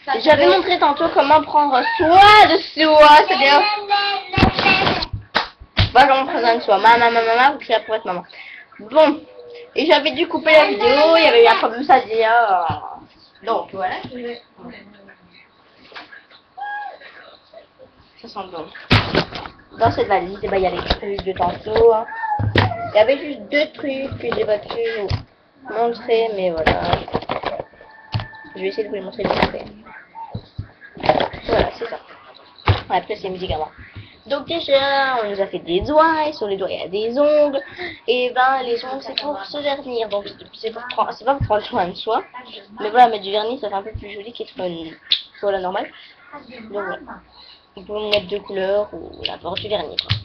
J'avais montré tantôt comment prendre soin de soi, c'est-à-dire... Bah, comment prendre soin de soi. Maman, vous criez pour être maman. Bon, et j'avais dû couper la vidéo, il y avait eu un problème, ça dit... Donc, voilà. Ça sent bon. Dans cette valise, eh ben, il y a les trucs de tantôt. Hein. Il y avait juste 2 trucs que j'ai pas pu vous montrer, mais voilà. Je vais essayer de vous les montrer de après. Voilà, c'est ça. Après, c'est musique à moi. Donc déjà, on nous a fait des doigts, et sur les doigts il y a des ongles, et ben les ongles c'est pour se vernir, donc c'est pas pour prendre soin de soi, mais voilà, mettre du vernis ça fait un peu plus joli qu'être sur la normale, donc voilà, on peut mettre de couleur ou n'importe du vernis quoi.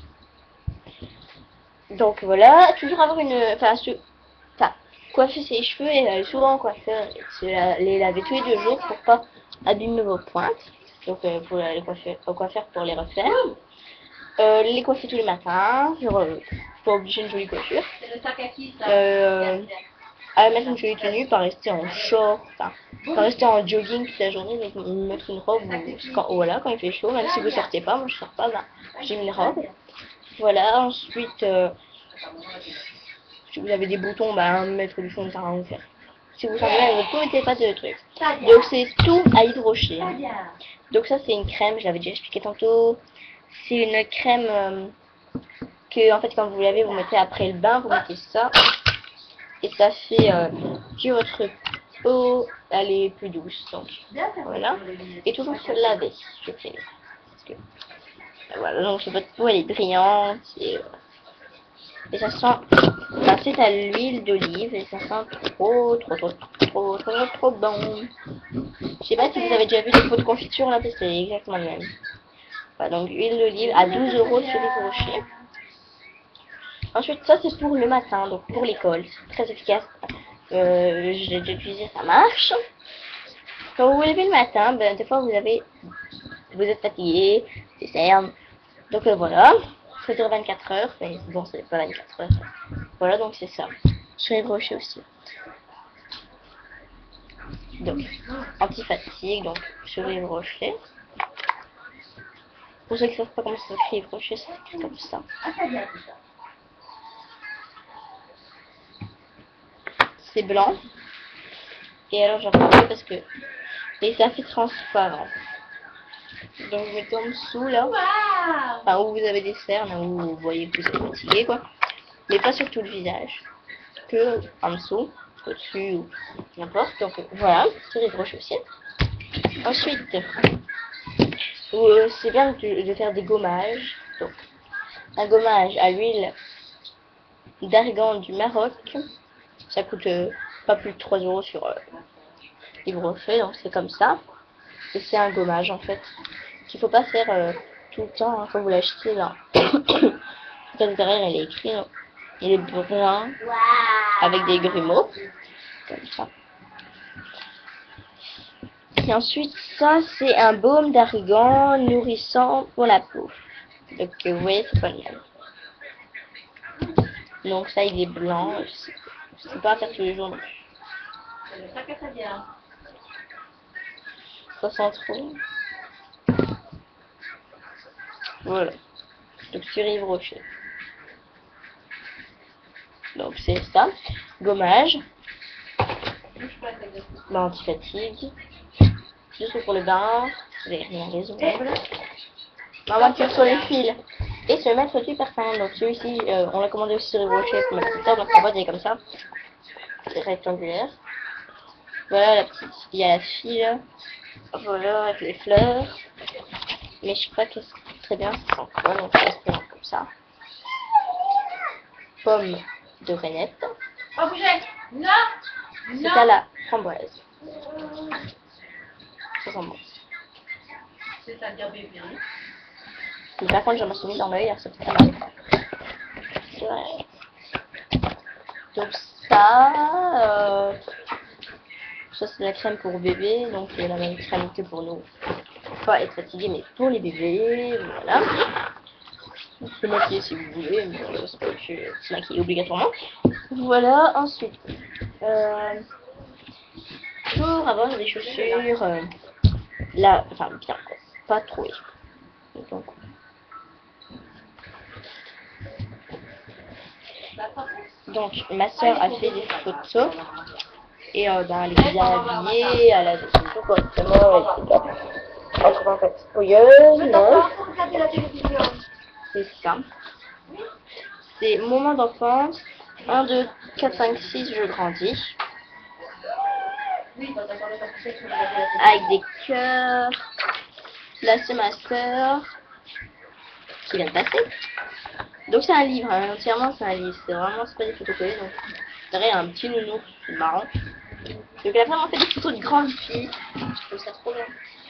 Donc voilà, toujours avoir coiffer ses cheveux et aller souvent en coiffeur, et les laver tous les 2 jours pour pas abîmer vos pointes, donc pour aller au coiffeur pour les refaire. Les coiffer tous les matins, pas obliger une jolie coiffure. À mettre une jolie tenue, pas rester en short, enfin, pas rester en jogging toute la journée, mais mettre une robe voilà, quand il fait chaud, même si vous sortez pas, moi je sors pas, ben, j'ai mis une robe. Voilà, ensuite, si vous avez des boutons, ben, mettre du fond de teint ou faire. Si vous sentez mal, vous ne mettez pas de trucs. Donc c'est tout à Yves Rocher. Donc ça c'est une crème, je l'avais déjà expliqué tantôt. C'est une crème que en fait quand vous lavez, vous mettez après le bain, vous mettez ça. Et ça fait que votre peau elle est plus douce. Donc voilà. Et toujours se laver, je fais. Parce que, voilà, donc votre peau elle est brillante. Et ça sent, enfin, c'est à l'huile d'olive et ça sent trop bon. Je sais pas si vous avez déjà vu des pots de confiture là, parce que c'est exactement le même. Voilà, donc huile d'olive à 12 € sur Yves Rocher. Ensuite, ça c'est pour le matin, donc pour l'école, c'est très efficace. J'ai déjà utilisé, ça marche. Quand vous vous levez le matin, ben, des fois vous êtes fatigué, des cernes. Donc voilà, ça dure 24 heures, mais bon, c'est pas 24 heures. Voilà, donc c'est ça. Sur Yves Rocher aussi. Donc, anti-fatigue, donc sur Yves Rocher. Pour ceux qui ne savent pas comment ça s'écrit Yves Rocher, c'est écrit comme ça. C'est blanc. Et alors j'en prends parce que... Et ça fait transparent. Donc je mets en dessous là. Enfin où vous avez des cernes, où vous voyez que vous êtes fatigué quoi. Mais pas sur tout le visage. Que en dessous, au-dessus ou n'importe. Donc voilà, c'est Yves Rocher aussi. Ensuite, c'est bien de faire des gommages. Donc un gommage à l'huile d'argan du Maroc. Ça coûte pas plus de 3 € sur Yves Rocher, donc c'est comme ça. Et c'est un gommage en fait qu'il faut pas faire tout le temps, hein, quand vous l'achetez là. Derrière elle est écrit, il est brun avec des grumeaux comme ça. Et ensuite ça c'est un baume d'argan nourrissant pour la peau. Donc vous voyez c'est pas le même. Donc ça il est blanc, je sais pas faire tous les jours non plus. Ça sent trop. Voilà. Donc sur Yves Rocher. Donc c'est ça. Gommage. Anti-fatigue. Juste pour le bain. Vous avez rien les ongles. Maman tire sur les fils. Et se mettre du parfum. Donc celui-ci, on l'a commandé aussi sur Yves Rocher pour mettre plus tard. Donc la boîte est comme ça. C'est rectangulaire. Voilà la petite. Il y a la file. Voilà avec les fleurs. Mais je sais pas qu'est-ce que très bien ça sent quoi. Donc ça se présente comme ça. Pomme de Renette. C'est à la framboise. Ça sent bon. Mais par contre, je m'en suis mis dans l'œil, alors c'est très mal. C'est vrai. Donc ça c'est la crème pour bébé, donc c'est la même crème que pour nous. Pas être fatigué, mais pour les bébés, voilà. Vous pouvez maquiller si vous voulez, mais c'est pas que je maquille obligatoirement. Voilà, ensuite, pour avoir des chaussures Là, enfin bien quoi, pas trop. Donc, ma soeur a fait des photos et ben, elle est bien habillée, elle a des photos correctement, etc. Elle trouve un peu fouilleuse, non? C'est ça. C'est moment d'enfance. 1, 2, 4, 5, 6, je grandis. Avec des cœurs. Là, c'est ma soeur qui vient de passer. Donc, c'est un livre, hein. Entièrement, c'est un livre. C'est vraiment, c'est pas des photos collées. Donc, c'est vrai, un petit nounours, c'est marrant. Donc, elle a vraiment fait des photos de grandes filles. Je trouve ça trop bien.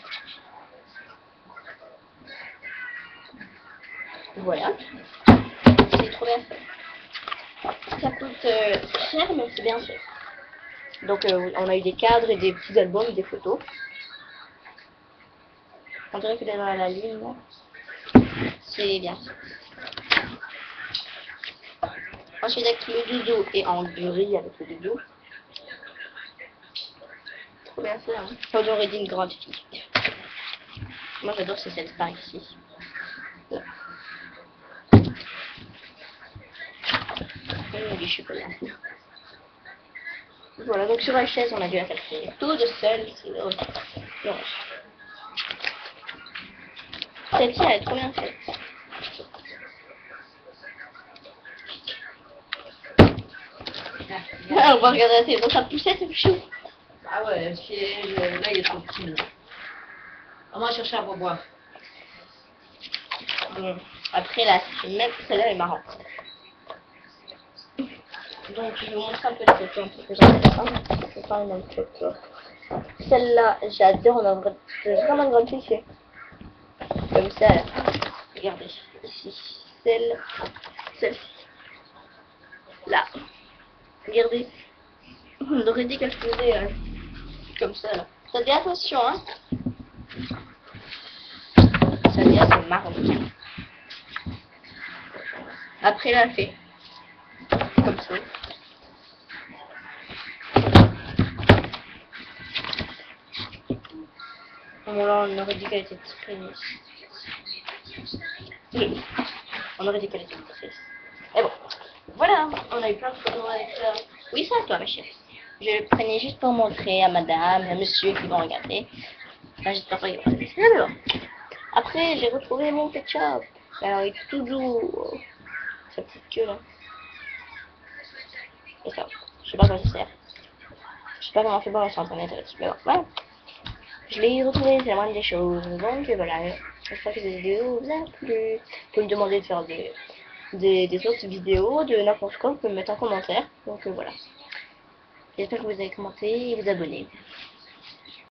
Voilà. C'est trop bien fait. Ça coûte cher, mais c'est bien fait. Donc, on a eu des cadres et des petits albums, des photos. On dirait que derrière la lune, là. C'est bien. Ensuite, avec le doudou et en gris avec le doudou. Trop bien fait, hein. On aurait dit une grande fille. Moi, j'adore cette part ici. Là. Du chocolat. Voilà, donc sur la chaise, on a dû la faire tout de seul. C'est dommage. Celle-ci, elle est trop bien faite. Ah, on va regarder la télé. Donc, ça poussait, c'est chou. Ah ouais, là, il est trop petit. On va chercher à boire. Bon, après, là, même celle-là elle est marrante. Donc, je vais vous montrer un peu les photos, un peu que j'aime. Je vais faire une autre photo. Celle-là, j'adore. On a vraiment une grande fille. Comme ça, là. Regardez. Ici. Celle-ci. Là. Regardez. On aurait dit qu'elle faisait comme ça, là. Ça dit attention, hein. Ça dit c'est marrant. Après, là, elle fait comme ça. Bon, là, on aurait dit qu'elle était triste. On aurait dit qu'elle était triste. Et bon, voilà, on a eu plein de photos avec ça. Oui, c'est à toi, ma chérie. Je le prenais juste pour montrer à madame, à monsieur qui vont regarder. Enfin, j'espère pas qu'ils vont regarder. Alors, après, j'ai retrouvé mon ketchup. Alors, il est toujours sa petite queue là. Et ça, je sais pas à quoi ça sert. Je sais pas comment on fait pour sur internet là-dessus. Mais bon, voilà. Je l'ai retrouvé, c'est la moindre des choses. Donc voilà, j'espère que cette vidéo vous a plu. Vous pouvez me demander de faire des autres vidéos, de n'importe quoi, vous pouvez me mettre en commentaire. Donc voilà. J'espère que vous avez commenté et vous abonner.